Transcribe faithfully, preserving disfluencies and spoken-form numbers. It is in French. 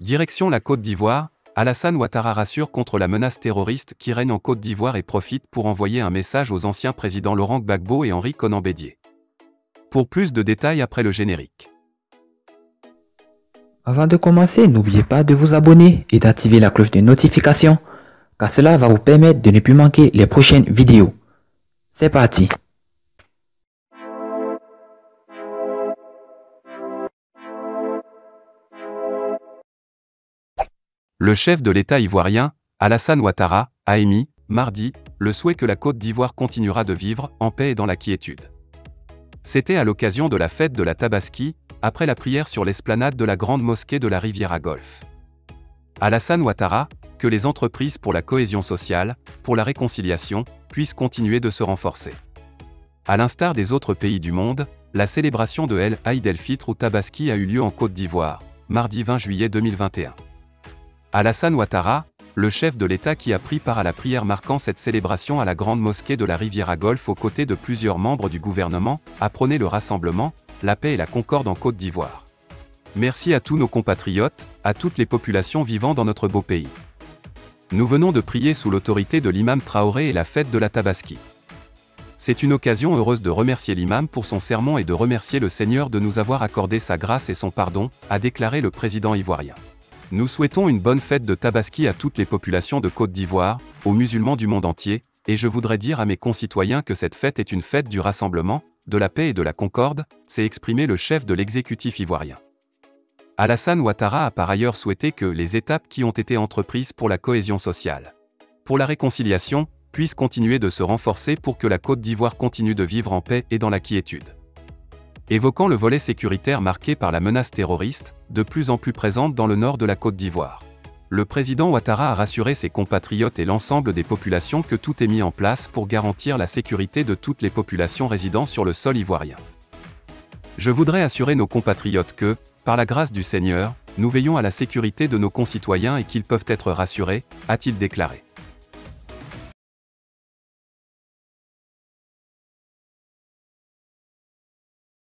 Direction la Côte d'Ivoire, Alassane Ouattara rassure contre la menace terroriste qui règne en Côte d'Ivoire et profite pour envoyer un message aux anciens présidents Laurent Gbagbo et Henri Konan Bédié. Pour plus de détails après le générique. Avant de commencer, n'oubliez pas de vous abonner et d'activer la cloche de notification, car cela va vous permettre de ne plus manquer les prochaines vidéos. C'est parti! Le chef de l'État ivoirien, Alassane Ouattara, a émis, mardi, le souhait que la Côte d'Ivoire continuera de vivre en paix et dans la quiétude. C'était à l'occasion de la fête de la Tabaski, après la prière sur l'esplanade de la grande mosquée de la Riviera Golfe. Alassane Ouattara, que les entreprises pour la cohésion sociale, pour la réconciliation, puissent continuer de se renforcer. À l'instar des autres pays du monde, la célébration de El Aïd el-Fitr ou Tabaski a eu lieu en Côte d'Ivoire, mardi vingt juillet deux mille vingt et un. Alassane Ouattara, le chef de l'État qui a pris part à la prière marquant cette célébration à la grande mosquée de la Riviera Golfe aux côtés de plusieurs membres du gouvernement, a prôné le rassemblement, la paix et la concorde en Côte d'Ivoire. Merci à tous nos compatriotes, à toutes les populations vivant dans notre beau pays. Nous venons de prier sous l'autorité de l'imam Traoré et la fête de la Tabaski. C'est une occasion heureuse de remercier l'imam pour son sermon et de remercier le Seigneur de nous avoir accordé sa grâce et son pardon, a déclaré le président ivoirien. Nous souhaitons une bonne fête de Tabaski à toutes les populations de Côte d'Ivoire, aux musulmans du monde entier, et je voudrais dire à mes concitoyens que cette fête est une fête du rassemblement, de la paix et de la concorde, s'est exprimé le chef de l'exécutif ivoirien. Alassane Ouattara a par ailleurs souhaité que les étapes qui ont été entreprises pour la cohésion sociale, pour la réconciliation, puissent continuer de se renforcer pour que la Côte d'Ivoire continue de vivre en paix et dans la quiétude. Évoquant le volet sécuritaire marqué par la menace terroriste, de plus en plus présente dans le nord de la Côte d'Ivoire, le président Ouattara a rassuré ses compatriotes et l'ensemble des populations que tout est mis en place pour garantir la sécurité de toutes les populations résidant sur le sol ivoirien. Je voudrais assurer nos compatriotes que, par la grâce du Seigneur, nous veillons à la sécurité de nos concitoyens et qu'ils peuvent être rassurés, a-t-il déclaré.